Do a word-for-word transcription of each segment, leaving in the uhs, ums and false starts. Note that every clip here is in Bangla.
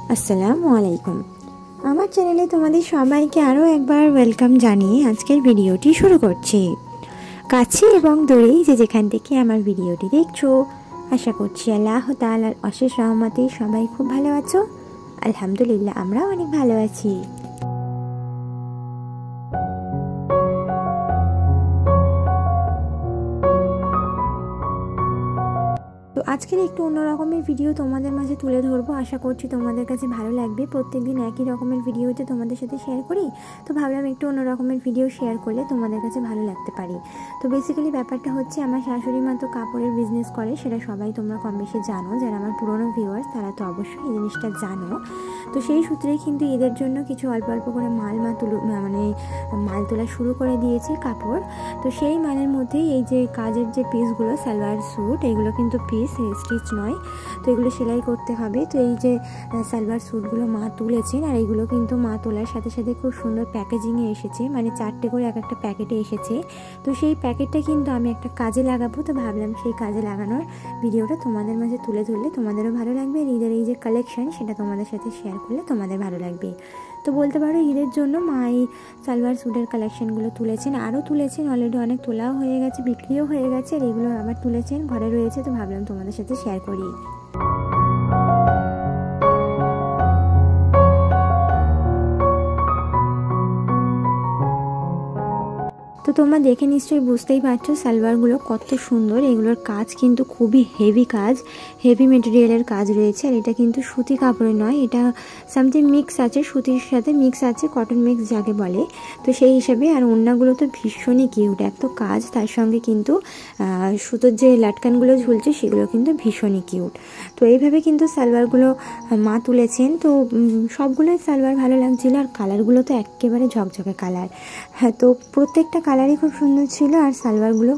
আসসালামু আলাইকুম। আমার চ্যানেলে তোমাদের সবাইকে আরও একবার ওয়েলকাম জানিয়ে আজকের ভিডিওটি শুরু করছি। কাছে এবং দূরে যে যেখান থেকে আমার ভিডিওটি দেখছো, আশা করছি আল্লাহ তাআলার অশেষ রহমতে সবাই খুব ভালো আছো। আলহামদুলিল্লাহ, আমরা অনেক ভালো আছি। তো আজকের একটু অন্য রকমের ভিডিও তোমাদের মাঝে তুলে ধরবো, আশা করছি তোমাদের কাছে ভালো লাগবে। প্রত্যেকদিন একই রকমের ভিডিওতে তোমাদের সাথে শেয়ার করি, তো ভাবলাম একটু অন্য রকমের ভিডিও শেয়ার করলে তোমাদের কাছে ভালো লাগতে পারে। তো বেসিক্যালি ব্যাপারটা হচ্ছে, আমার শাশুড়ি মা তো কাপড়ের বিজনেস করে, সেটা সবাই তোমরা কম বেশি জানো। যারা আমার পুরনো ভিউয়ার্স তারা তো অবশ্যই এই জিনিসটা জানো। তো সেই সূত্রেই কিন্তু ঈদের জন্য কিছু অল্প অল্প করে মাল মা তুলো মানে মাল তোলা শুরু করে দিয়েছে কাপড়। তো সেই মালের মধ্যেই এই যে কাজের যে পিসগুলো, সালোয়ার স্যুট, এগুলো কিন্তু পিস স্টিচ নয়, তো এগুলো সেলাই করতে হবে। তো এই যে সালোয়ার স্যুটগুলো মা তুলেছেন, আর এইগুলো কিন্তু মা তোলার সাথে সাথে খুব সুন্দর প্যাকেজিংয়ে এসেছে, মানে চারটে করে এক একটা প্যাকেটে এসেছে। তো সেই প্যাকেটটা কিন্তু আমি একটা কাজে লাগাবো, তো ভাবলাম সেই কাজে লাগানোর ভিডিওটা তোমাদের মাঝে তুলে ধরলে তোমাদেরও ভালো লাগবে। আর ঈদের এই যে কালেকশন, সেটা তোমাদের সাথে শেয়ার করলে তোমাদের ভালো লাগবে। তো বলতে পারো ঈদের জন্য মা এই সালোয়ার স্যুটের কালেকশনগুলো তুলেছেন, আরও তুলেছেন, অলরেডি অনেক তোলাও হয়ে গেছে, বিক্রিও হয়ে গেছে, আর এগুলো আবার তুলেছেন, ঘরে রয়েছে। তো ভাবলাম তোমাদের সাথে শেয়ার করি। তো তোমরা দেখে নিশ্চয়ই বুঝতেই পারছো সালোয়ারগুলো কত সুন্দর। এগুলোর কাজ কিন্তু খুবই হেভি কাজ, হেভি মেটেরিয়ালের কাজ রয়েছে। আর এটা কিন্তু সুতি কাপড়ে নয়, এটা সামথিং মিক্স আছে, সুতির সাথে মিক্স আছে, কটন মিক্স যাকে বলে। তো সেই হিসাবে আর ওড়নাগুলো তো ভীষণই কিউট, এত কাজ, তার সঙ্গে কিন্তু সুতোর যে লাটকানগুলো ঝুলছে সেগুলো কিন্তু ভীষণই কিউট। তো এইভাবে কিন্তু সালোয়ারগুলো মা তুলেছেন। তো সবগুলোই সালোয়ার ভালো লাগছিল, আর কালারগুলো তো একেবারে ঝকঝকে কালার। হ্যাঁ, তো প্রত্যেকটা কালারই খুব সুন্দর ছিল, আর সালোয়ারগুলো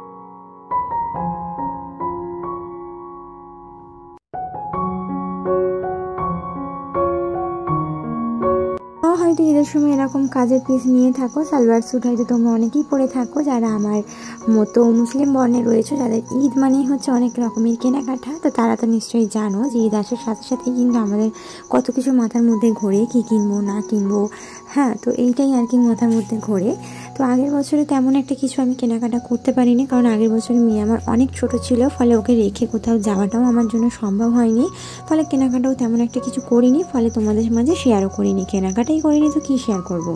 হয়তো ঈদের সময় এরকম কাজের পিস নিয়ে থাকো, সালোয়ার স্যুট হয়তো তোমরা অনেকেই পরে থাকো, যারা আমার মতো মুসলিম বর্ণে রয়েছে, যাদের ঈদ মানেই হচ্ছে অনেক রকমের কেনাকাটা। তো তারা তো নিশ্চয়ই জানো যে ঈদ আসার সাথে সাথে কিন্তু আমাদের কত কিছু মাথার মধ্যে ঘোরে, কি কিনবো না কিনবো। হ্যাঁ, তো এইটাই আর কি মাথার মধ্যে ঘোরে। তো আগের বছরে তেমন একটা কিছু আমি কেনাকাটা করতে পারিনি, কারণ আগের বছরে মেয়ে আমার অনেক ছোট ছিল, ফলে ওকে রেখে কোথাও যাওয়াটাও আমার জন্য সম্ভব হয়নি, ফলে কেনাকাটাও তেমন একটা কিছু করিনি, ফলে তোমাদের মাঝে শেয়ারও করিনি। কেনাকাটাই করিনি তো কি শেয়ার করবো।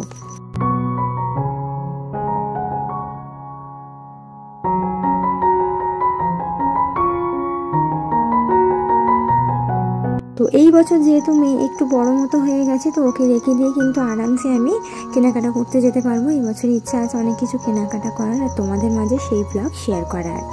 তো এই বছর যেহেতু মেয়ে একটু বড় মতো হয়ে গেছে, তো ওকে রেখে দিয়ে কিন্তু আরামসে আমি কেনাকাটা করতে যেতে পারবো। এই বছর ইচ্ছা আছে অনেক কিছু কেনাকাটা করার, আর তোমাদের মাঝে সেই ব্লগ শেয়ার করার।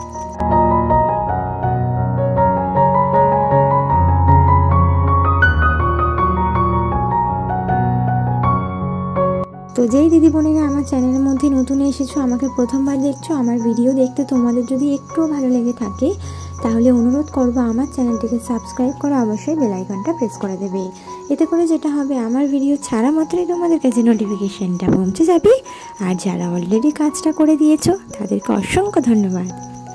তো যেই দিদি বোনেরা আমার চ্যানেলের মধ্যে নতুন এসেছো, আমাকে প্রথমবার দেখছো, আমার ভিডিও দেখতে তোমাদের যদি একটুও ভালো লেগে থাকে, তাহলে অনুরোধ করবো আমার চ্যানেলটিকে সাবস্ক্রাইব করে অবশ্যই বেল আইকনটা প্রেস করে দেবে। এতে করে যেটা হবে, আমার ভিডিও ছাড়া মাত্রই তোমাদের কাছে নোটিফিকেশনটা পৌঁছে যাবে। আর যারা অলরেডি কাজটা করে দিয়েছো, তাদেরকে অসংখ্য ধন্যবাদ।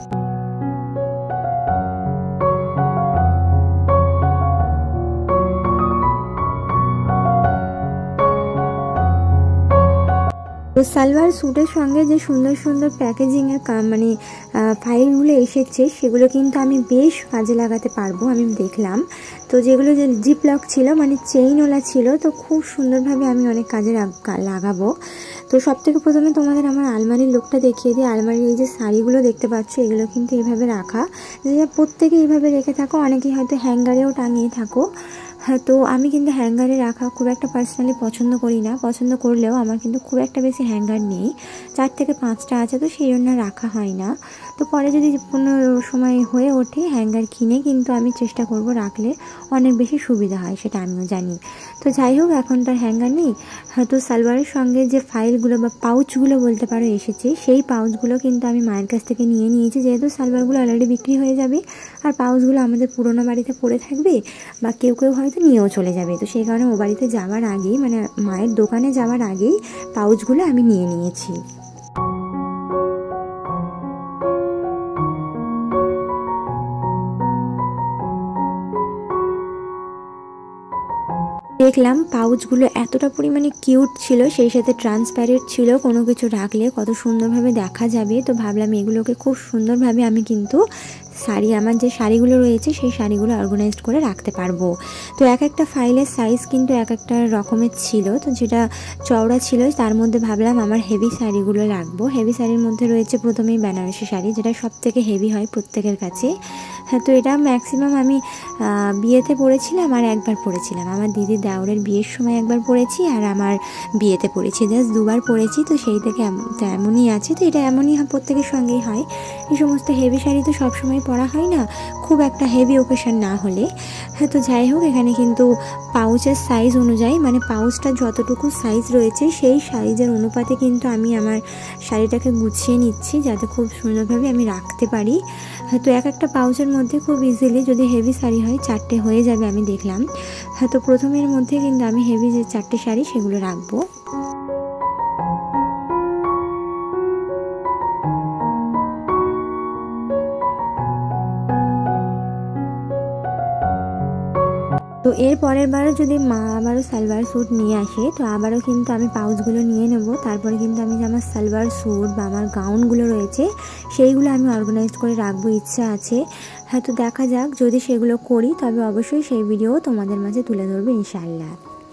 তো সালোয়ার স্যুটের সঙ্গে যে সুন্দর সুন্দর প্যাকেজিংয়ের মানে ফাইলগুলো এসেছে, সেগুলো কিন্তু আমি বেশ কাজে লাগাতে পারবো, আমি দেখলাম। তো যেগুলো যে জিপ লক ছিল, মানে চেইনওয়ালা ছিল, তো খুব সুন্দরভাবে আমি অনেক কাজে লাগাবো। তো সব থেকে প্রথমে তোমাদের আমার আলমারির লুকটা দেখিয়ে দিই। আলমারির এই যে শাড়িগুলো দেখতে পাচ্ছ, এগুলো কিন্তু এইভাবে রাখা, যে প্রত্যেকে এইভাবে রেখে থাকো, অনেকেই হয়তো হ্যাঙ্গারেও টাঙিয়ে থাকো। হ্যাঁ, তো আমি কিন্তু হ্যাঙ্গারে রাখা খুব একটা পার্সোনালি পছন্দ করি না, পছন্দ করলেও আমার কিন্তু খুব একটা বেশি হ্যাঙ্গার নেই, চার থেকে পাঁচটা আছে, তো সেই জন্য রাখা হয় না। তো পরে যদি কোনো সময় হয়ে ওঠে হ্যাঙ্গার কিনে কিন্তু আমি চেষ্টা করব রাখলে অনেক বেশি সুবিধা হয়, সেটা আমিও জানি। তো যাই হোক, এখন তার হ্যাঙ্গার নেই। হয়তো সালোয়ারের সঙ্গে যে ফাইলগুলো বা পাউচগুলো বলতে পারো এসেছে, সেই পাউচগুলো কিন্তু আমি মায়ের কাছ থেকে নিয়ে নিয়েছি, যেহেতু সালোয়ারগুলো অলরেডি বিক্রি হয়ে যাবে, আর পাউচগুলো আমাদের পুরোনো বাড়িতে পড়ে থাকবে, বা কেউ কেউ হয়তো নিয়েও চলে যাবে। তো সেই কারণে ও বাড়িতে যাওয়ার আগেই, মানে মায়ের দোকানে যাওয়ার আগেই পাউচগুলো আমি নিয়ে নিয়েছি। দেখলাম পাউচগুলো এতটা পরিমাণে কিউট ছিল, সেই সাথে ট্রান্সপ্যারেন্ট ছিল, কোনো কিছু রাখলে কত সুন্দরভাবে দেখা যাবে। তো ভাবলাম এগুলোকে খুব সুন্দরভাবে আমি কিন্তু শাড়ি, আমার যে শাড়িগুলো রয়েছে সেই শাড়িগুলো অর্গানাইজড করে রাখতে পারবো। তো এক একটা ফাইলের সাইজ কিন্তু এক একটা রকমের ছিল, তো যেটা চওড়া ছিল তার মধ্যে ভাবলাম আমার হেভি শাড়িগুলো রাখবো। হেভি শাড়ির মধ্যে রয়েছে প্রথমেই বেনারসি শাড়ি, যেটা সব থেকে হেভি হয় প্রত্যেকের কাছে। হ্যাঁ, তো এটা ম্যাক্সিমাম আমি বিয়েতে পরেছিলাম আর একবার পরেছিলাম, আমার দিদির দেওরের বিয়ের সময় একবার পরেছি আর আমার বিয়েতে পরেছি, জাস্ট দুবার পরেছি। তো সেই থেকে এমনই আছে, তো এটা এমনই প্রত্যেকের সঙ্গেই হয়। এই সমস্ত হেভি শাড়ি তো সবসময় পরা হয় না, খুব একটা হেভি ওকেশন না হলে। হ্যাঁ, তো যাই হোক, এখানে কিন্তু পাউচের সাইজ অনুযায়ী, মানে পাউচটা যতটুকু সাইজ রয়েছে সেই সাইজের অনুপাতে কিন্তু আমি আমার শাড়িটাকে গুছিয়ে নিচ্ছি, যাতে খুব সুন্দরভাবে আমি রাখতে পারি। হয়তো এক একটা পাউচের মধ্যে খুব ইজিলি, যদি হেভি শাড়ি হয় চারটে হয়ে যাবে আমি দেখলাম। হয়তো প্রথমের মধ্যে কিন্তু আমি হেভি যে চারটে শাড়ি সেগুলো রাখবো। তো এর পরের বারও যদি মা আবারও সালোয়ার স্যুট নিয়ে আসে, তো আবারও কিন্তু আমি পাউচগুলো নিয়ে নেব। তারপরে কিন্তু আমি যে আমার সালোয়ার স্যুট বা আমার গাউনগুলো রয়েছে সেইগুলো আমি অর্গানাইজ করে রাখবো, ইচ্ছা আছে। হয়তো দেখা যাক, যদি সেগুলো করি তবে অবশ্যই সেই ভিডিও তোমাদের মাঝে তুলে ধরবো ইনশাআল্লাহ।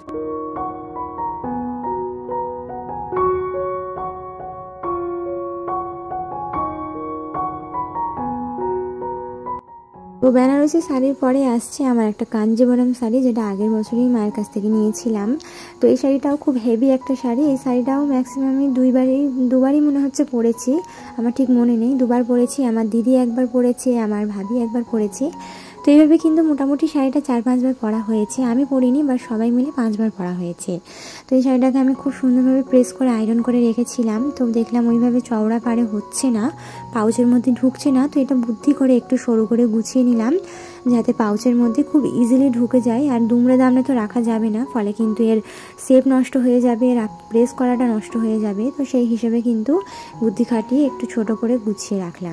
তো বেনারসি শাড়ির পরে আসছে আমার একটা কাঞ্জিবরম শাড়ি, যেটা আগের বছরই মায়ের কাছ থেকে নিয়েছিলাম। তো এই শাড়িটাও খুব হেভি একটা শাড়ি। এই শাড়িটাও ম্যাক্সিমাম আমি দুইবারই দুবারই মনে হচ্ছে পরেছি, আমার ঠিক মনে নেই। দুবার পরেছি, আমার দিদি একবার পরেছে, আমার ভাবি একবার পরেছে। তো এইভাবে কিন্তু মোটামুটি শাড়িটা চার পাঁচবার পরা হয়েছে, আমি পরিনি, বা সবাই মিলে পাঁচবার পরা হয়েছে। তো এই শাড়িটাকে আমি খুব সুন্দরভাবে প্রেস করে আয়রন করে রেখেছিলাম। তো দেখলাম ওইভাবে চওড়া পাড়ে হচ্ছে না, পাউচের মধ্যে ঢুকছে না। তো এটা বুদ্ধি করে একটু সরু করে গুছিয়ে নিলাম, যাতে পাউচের মধ্যে খুব ইজিলি ঢুকে যায়। আর দুমড়ে দামড়ে তো রাখা যাবে না, ফলে কিন্তু এর শেপ নষ্ট হয়ে যাবে, এর প্রেস করাটা নষ্ট হয়ে যাবে। তো সেই হিসেবে কিন্তু বুদ্ধি খাটিয়ে একটু ছোট করে গুছিয়ে রাখলাম।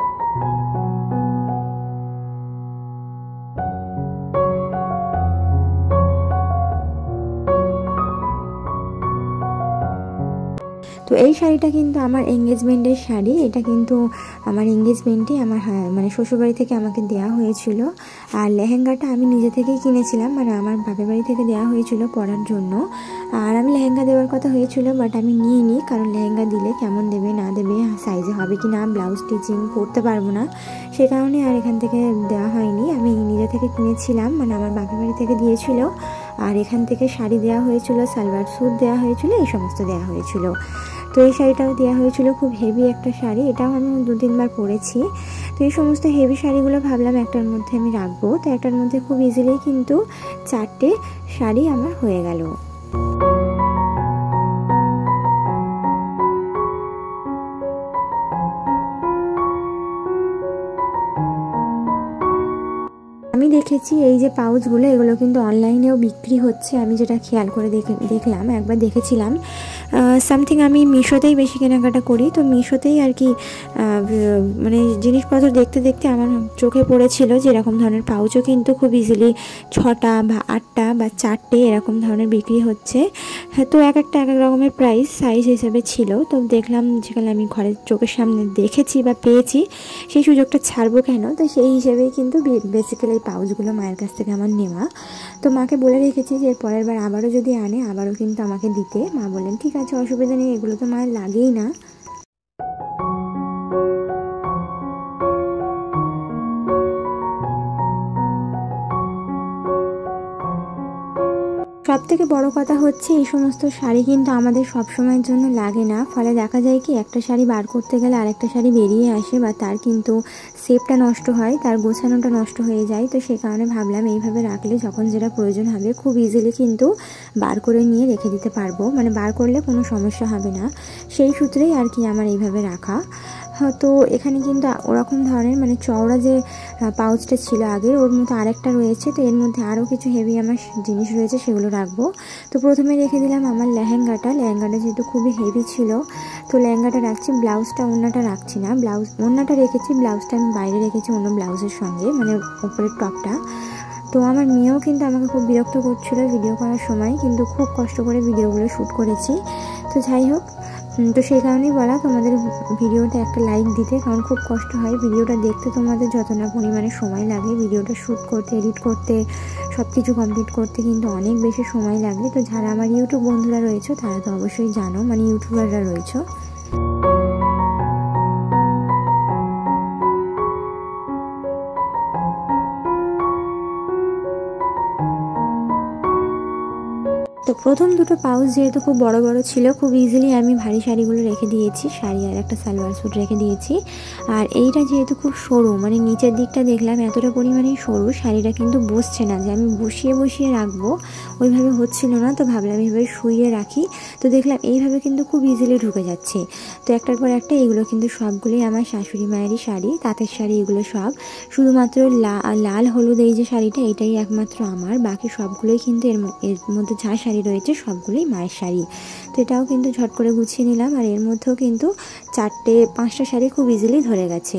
তো এই শাড়িটা কিন্তু আমার এঙ্গেজমেন্টের শাড়ি, এটা কিন্তু আমার এঙ্গেজমেন্টে আমার মানে শ্বশুরবাড়ি থেকে আমাকে দেওয়া হয়েছিল। আর লেহেঙ্গাটা আমি নিজে থেকেই কিনেছিলাম, মানে আমার বাপের বাড়ি থেকে দেওয়া হয়েছিল পরার জন্য। আর আমি লেহেঙ্গা দেওয়ার কথা হয়েছিল, বাট আমি নিইনি, কারণ লেহেঙ্গা দিলে কেমন দেবে না দেবে, সাইজে হবে কি না, ব্লাউজ স্টিচিং করতে পারবো না, সে কারণে আর এখান থেকে দেওয়া হয়নি। আমি নিজে থেকে কিনেছিলাম, মানে আমার বাপের বাড়ি থেকে দিয়েছিল। আর এখান থেকে শাড়ি দেওয়া হয়েছিল, সালোয়ার স্যুট দেওয়া হয়েছিল, এই সমস্ত দেওয়া হয়েছিল। তো এই শাড়িটাও দেওয়া হয়েছিল, খুব হেভি একটা শাড়ি, এটাও আমি দু তিনবার পরেছি। তো এই সমস্ত হেভি শাড়িগুলো ভাবলাম একটার মধ্যে আমি রাখবো। তো একটার মধ্যে খুব ইজিলি কিন্তু চারটে শাড়ি আমার হয়ে গেল। আমি দেখেছি এই যে পাউচগুলো, এগুলো কিন্তু অনলাইনেও বিক্রি হচ্ছে, আমি যেটা খেয়াল করে দেখে দেখলাম একবার দেখেছিলাম। সামথিং আমি মিশোতেই বেশি কেনাকাটা করি, তো মিশোতেই আর কি মানে জিনিসপত্র দেখতে দেখতে আমার চোখে পড়েছিল যে এরকম ধরনের পাউচও কিন্তু খুব ইজিলি ছটা বা আটটা বা চারটে এরকম ধরনের বিক্রি হচ্ছে। হ্যাঁ, তো এক একটা এক এক রকমের প্রাইস সাইজ হিসেবে ছিল। তো দেখলাম যেখানে আমি ঘরের চোখের সামনে দেখেছি বা পেয়েছি, সেই সুযোগটা ছাড়বো কেন, তো সেই হিসেবেই কিন্তু বেসিক্যালি এই পাউচগুলো মায়ের কাছ থেকে আমার নেওয়া। তো মাকে বলে রেখেছি যে পরের বার আবারও যদি আনে আবারও কিন্তু আমাকে দিতে। মা বললেন ঠিক আছে, অসুবিধা নেই, এগুলো তো মায়ের লাগেই না। সব থেকে বড় কথা হচ্ছে এই সমস্ত শাড়ি কিন্তু আমাদের সব সময়ের জন্য লাগে না, ফলে দেখা যায় কি একটা শাড়ি বার করতে গেলে আরেকটা শাড়ি বেরিয়ে আসে, বা তার কিন্তু শেপটা নষ্ট হয়, তার গোছানোটা নষ্ট হয়ে যায়। তো সেই কারণে ভাবলাম এইভাবে রাখলে যখন যেটা প্রয়োজন হবে খুব ইজিলি কিন্তু বার করে নিয়ে রেখে দিতে পারবো, মানে বার করলে কোনো সমস্যা হবে না। সেই সূত্রেই আর কি আমার এইভাবে রাখা। তো এখানে কিন্তু ওরকম ধরনের মানে চওড়া যে পাউচটা ছিল আগের, ওর মতো আরেকটা রয়েছে। তো এর মধ্যে আরও কিছু হেভি আমার জিনিস রয়েছে, সেগুলো রাখবো। তো প্রথমে রেখে দিলাম আমার লেহেঙ্গাটা। লেহেঙ্গাটা যেহেতু খুবই হেভি ছিল, তো লেহেঙ্গাটা রাখছি, ব্লাউজটা ওড়নাটা রাখছি না। ব্লাউজ ওড়নাটা রেখেছি, ব্লাউজটা আমি বাইরে রেখেছি অন্য ব্লাউজের সঙ্গে, মানে উপরের টপটা। তো আমার মেয়েও কিন্তু আমাকে খুব বিরক্ত করছিল ভিডিও করার সময়, কিন্তু খুব কষ্ট করে ভিডিওগুলো শ্যুট করেছি। তো যাই হোক, তো সেই কারণেই বলা তোমাদের ভিডিওতে একটা লাইক দিতে, কারণ খুব কষ্ট হয় ভিডিওটা দেখতে, তোমাদের যত না পরিমাণে সময় লাগে ভিডিওটা শ্যুট করতে, এডিট করতে, সব কিছু কমপ্লিট করতে কিন্তু অনেক বেশি সময় লাগে। তো যারা আমার ইউটিউব বন্ধুরা রয়েছে তারা তো অবশ্যই জানো, মানে ইউটিউবাররা রয়েছে। তো প্রথম দুটো পাউচ যেহেতু খুব বড় বড় ছিল, খুব ইজিলি আমি ভারী শাড়িগুলো রেখে দিয়েছি, শাড়ি আর একটা সালোয়ার স্যুট রেখে দিয়েছি। আর এইটা যেহেতু খুব সরু, মানে নিচের দিকটা দেখলাম এতটা পরিমাণেই সরু, শাড়িটা কিন্তু বসছে না, যে আমি বসিয়ে বসিয়ে রাখবো ওইভাবে হচ্ছিল না। তো ভাবলাম এইভাবে শুইয়ে রাখি, তো দেখলাম এইভাবে কিন্তু খুব ইজিলি ঢুকে যাচ্ছে। তো একটার পর একটা এগুলো কিন্তু সবগুলোই আমার শাশুড়ি মায়েরই শাড়ি, তাঁতের শাড়ি এগুলো সব। শুধুমাত্র লাল হলুদ এই যে শাড়িটা, এটাই একমাত্র আমার, বাকি সবগুলোই কিন্তু এর এর মধ্যে যা শাড়ি রয়েছে সবগুলোই মায়ের শাড়ি। তো এটাও কিন্তু ঝট করে গুছিয়ে নিলাম, আর এর মধ্যেও কিন্তু চারটে পাঁচটা শাড়ি খুব ইজিলি ধরে গেছে।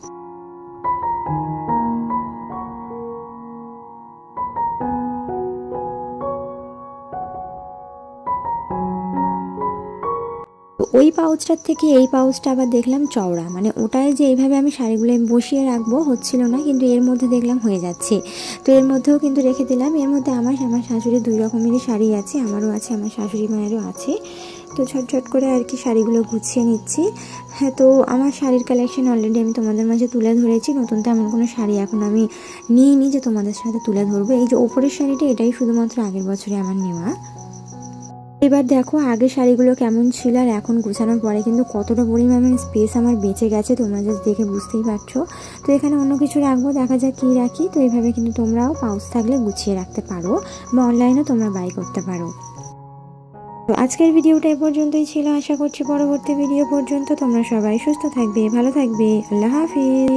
ওই পাউচটার থেকে এই পাউচটা আবার দেখলাম চওড়া, মানে ওটায় যে এইভাবে আমি শাড়িগুলো বসিয়ে রাখবো হচ্ছিল না, কিন্তু এর মধ্যে দেখলাম হয়ে যাচ্ছে। তো এর মধ্যেও কিন্তু রেখে দিলাম। এর মধ্যে আমার আমার শাশুড়ি দুই রকমেরই শাড়ি আছে, আমারও আছে, আমার শাশুড়ি মায়েরও আছে। তো ঝটঝট করে আর কি শাড়িগুলো গুছিয়ে নিচ্ছি। হ্যাঁ, তো আমার শাড়ির কালেকশন অলরেডি আমি তোমাদের মাঝে তুলে ধরেছি, নতুন তেমন কোনো শাড়ি এখন আমি নিইনি যে তোমাদের সাথে তুলে ধরবো। এই যে ওপরের শাড়িটা, এটাই শুধুমাত্র আগের বছরে আমার নেওয়া। এবার দেখো আগে শাড়িগুলো কেমন ছিল আর এখন গোছানোর পরে কিন্তু কতটা পরিমাণে স্পেস আমার বেঁচে গেছে, তোমরা জাস্ট দেখে বুঝতেই পারছো। তো এখানে অন্য কিছু রাখবো, দেখা যাক কী রাখি। তো এইভাবে কিন্তু তোমরাও পাউচ থাকলে গুছিয়ে রাখতে পারো, বা অনলাইনেও তোমরা বাই করতে পারো। তো আজকের ভিডিওটা এ পর্যন্তই ছিল, আশা করছি পরবর্তী ভিডিও পর্যন্ত তোমরা সবাই সুস্থ থাকবে, ভালো থাকবে। আল্লাহ হাফিজ।